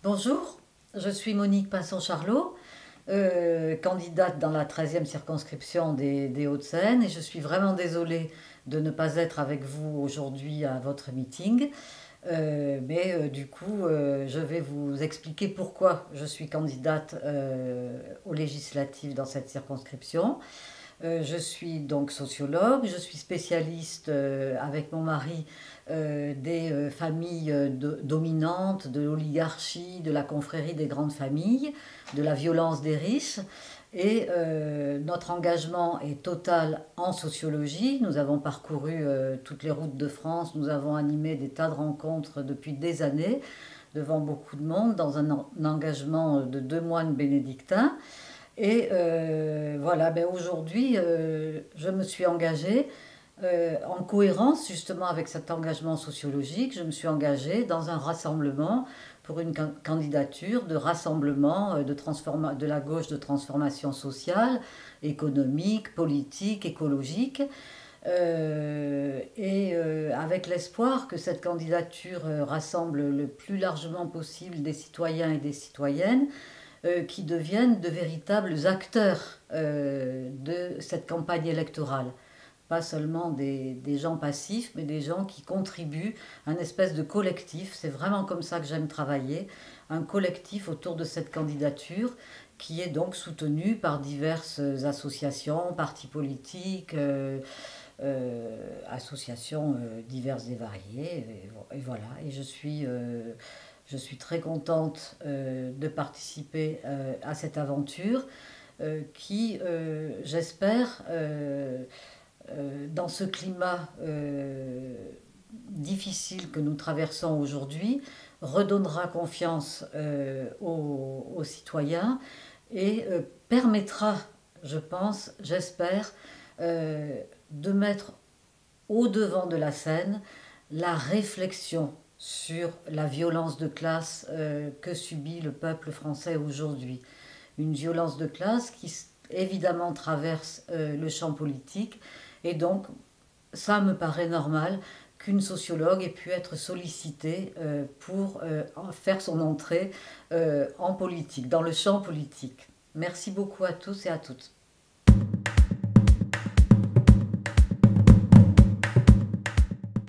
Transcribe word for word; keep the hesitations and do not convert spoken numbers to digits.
Bonjour, je suis Monique Pinson-Charlot, euh, candidate dans la treizième circonscription des, des Hauts-de-Seine et je suis vraiment désolée de ne pas être avec vous aujourd'hui à votre meeting. Euh, mais euh, du coup, euh, je vais vous expliquer pourquoi je suis candidate euh, aux législatives dans cette circonscription. Euh, je suis donc sociologue, je suis spécialiste euh, avec mon mari euh, des euh, familles euh, de- dominantes, de l'oligarchie, de la confrérie des grandes familles, de la violence des riches. Et euh, notre engagement est total en sociologie. Nous avons parcouru euh, toutes les routes de France, nous avons animé des tas de rencontres depuis des années devant beaucoup de monde dans un, en- un engagement de deux moines bénédictins. Et euh, voilà, ben aujourd'hui, euh, je me suis engagée euh, en cohérence justement avec cet engagement sociologique. Je me suis engagée dans un rassemblement pour une can- candidature de rassemblement euh, de, transforma- de la gauche de transformation sociale, économique, politique, écologique. Euh, et euh, avec l'espoir que cette candidature euh, rassemble le plus largement possible des citoyens et des citoyennes euh, qui deviennent de véritables acteurs euh, de cette campagne électorale. Pas seulement des, des gens passifs, mais des gens qui contribuent à une espèce de collectif. C'est vraiment comme ça que j'aime travailler. Un collectif autour de cette candidature qui est donc soutenu par diverses associations, partis politiques, euh, euh, associations euh, diverses et variées. Et, et voilà. Et je suis euh, je suis très contente euh, de participer euh, à cette aventure euh, qui, euh, j'espère, euh, euh, dans ce climat euh, difficile que nous traversons aujourd'hui, redonnera confiance euh, aux, aux citoyens et euh, permettra, je pense, j'espère, euh, de mettre au devant de la scène la réflexion sur la violence de classe euh, que subit le peuple français aujourd'hui. Une violence de classe qui évidemment traverse euh, le champ politique et donc ça me paraît normal qu'une sociologue ait pu être sollicitée euh, pour euh, faire son entrée euh, en politique, dans le champ politique. Merci beaucoup à tous et à toutes.